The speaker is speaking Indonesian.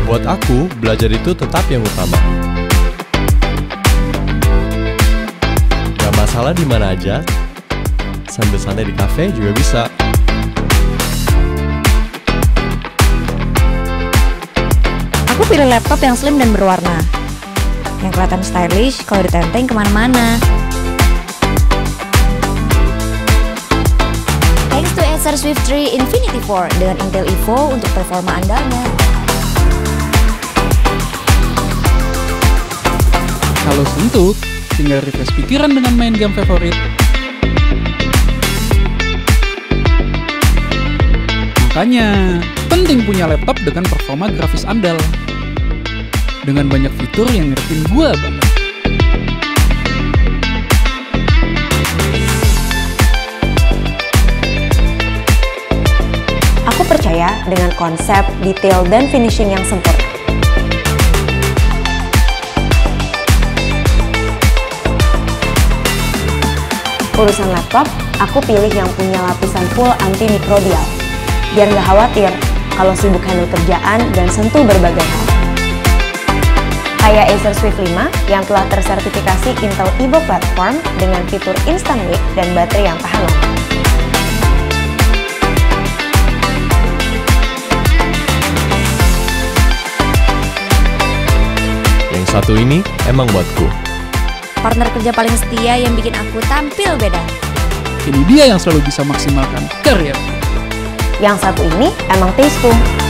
Buat aku, belajar itu tetap yang utama. Gak masalah di mana aja, sambil santai di kafe juga bisa. Aku pilih laptop yang slim dan berwarna, yang kelihatan stylish kalau ditenteng kemana-mana. Thanks to Acer Swift 3 Infinity 4 dengan Intel Evo untuk performa andalnya. Kalau suntuk, tinggal refresh pikiran dengan main game favorit. Makanya, penting punya laptop dengan performa grafis andal. Dengan banyak fitur yang ngertiin gua banget. Aku percaya dengan konsep, detail, dan finishing yang sempurna. Urusan laptop, aku pilih yang punya lapisan full antimikrobial. Biar nggak khawatir kalau sibuk handle kerjaan dan sentuh berbagai hal. Kayak Acer Swift 5 yang telah tersertifikasi Intel Evo Platform dengan fitur Instant Wake dan baterai yang tahan lama. Yang satu ini emang buatku. Partner kerja paling setia yang bikin aku tampil beda. Ini dia yang selalu bisa maksimalkan karir. Yang satu ini emang tasteku.